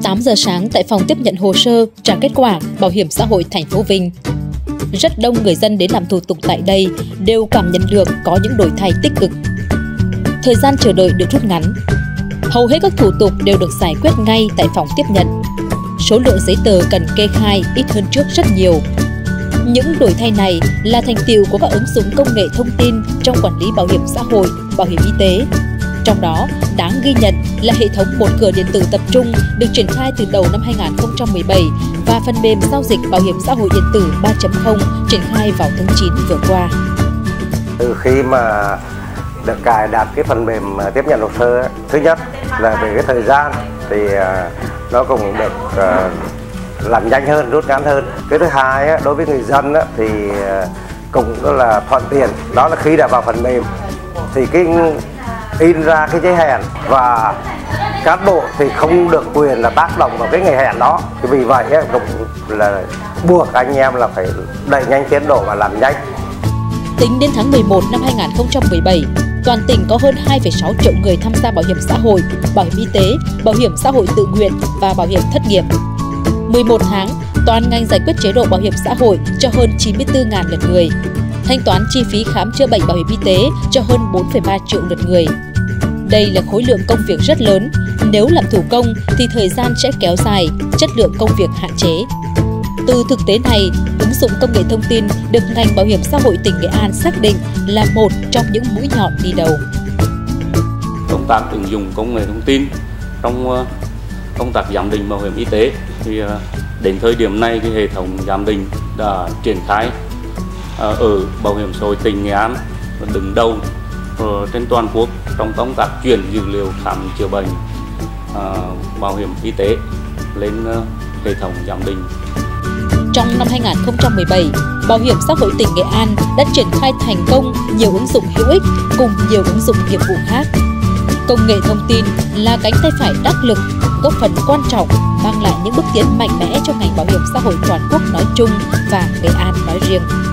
8 giờ sáng tại phòng tiếp nhận hồ sơ trả kết quả bảo hiểm xã hội thành phố Vinh. Rất đông người dân đến làm thủ tục tại đây đều cảm nhận được có những đổi thay tích cực. Thời gian chờ đợi được rút ngắn. Hầu hết các thủ tục đều được giải quyết ngay tại phòng tiếp nhận. Số lượng giấy tờ cần kê khai ít hơn trước rất nhiều. Những đổi thay này là thành tựu của các ứng dụng công nghệ thông tin trong quản lý bảo hiểm xã hội, bảo hiểm y tế. Trong đó, đáng ghi nhận là hệ thống một cửa điện tử tập trung được triển khai từ đầu năm 2017 và phần mềm giao dịch bảo hiểm xã hội điện tử 3.0 triển khai vào tháng 9 vừa qua. Từ khi mà được cài đặt cái phần mềm tiếp nhận hồ sơ, thứ nhất là về cái thời gian thì nó cũng được làm nhanh hơn, rút ngắn hơn. Cái thứ hai đối với người dân thì cũng là thuận tiện, đó là khi đã vào phần mềm thì cái in ra cái giấy hẹn và cán bộ thì không được quyền là tác động vào cái ngày hẹn đó. Thì vì vậy cũng là buộc anh em là phải đẩy nhanh tiến độ và làm nhanh. Tính đến tháng 11 năm 2017, toàn tỉnh có hơn 2,6 triệu người tham gia bảo hiểm xã hội, bảo hiểm y tế, bảo hiểm xã hội tự nguyện và bảo hiểm thất nghiệp. 11 tháng, toàn ngành giải quyết chế độ bảo hiểm xã hội cho hơn 94.000 lượt người, thanh toán chi phí khám chữa bệnh bảo hiểm y tế cho hơn 4,3 triệu lượt người. Đây là khối lượng công việc rất lớn, nếu làm thủ công thì thời gian sẽ kéo dài, chất lượng công việc hạn chế. Từ thực tế này, ứng dụng công nghệ thông tin được ngành bảo hiểm xã hội tỉnh Nghệ An xác định là một trong những mũi nhọn đi đầu. Công tác ứng dụng công nghệ thông tin trong công tác giám định bảo hiểm y tế thì đến thời điểm này thì hệ thống giám định đã triển khai ở bảo hiểm xã hội tỉnh Nghệ An đứng đầu trên toàn quốc trong công tác chuyển dữ liệu khám chữa bệnh bảo hiểm y tế lên hệ thống giám định. Trong năm 2017, Bảo hiểm xã hội tỉnh Nghệ An đã triển khai thành công nhiều ứng dụng hữu ích cùng nhiều ứng dụng nghiệp vụ khác. Công nghệ thông tin là cánh tay phải đắc lực, góp phần quan trọng mang lại những bước tiến mạnh mẽ cho ngành bảo hiểm xã hội toàn quốc nói chung và Nghệ An nói riêng.